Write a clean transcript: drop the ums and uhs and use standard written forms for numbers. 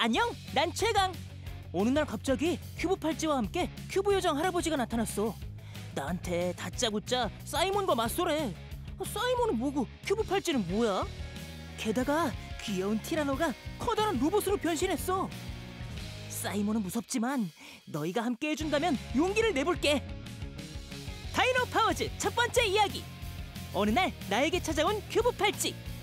안녕, 난 최강. 어느 날 갑자기 큐브 팔찌와 함께 큐브 요정 할아버지가 나타났어. 나한테 다짜고짜 사이먼과 맞서래. 사이먼은 뭐고 큐브 팔찌는 뭐야? 게다가 귀여운 티라노가 커다란 로봇으로 변신했어. 사이먼은 무섭지만 너희가 함께 해준다면 용기를 내볼게. 다이노 파워즈 첫 번째 이야기. 어느 날 나에게 찾아온 큐브 팔찌.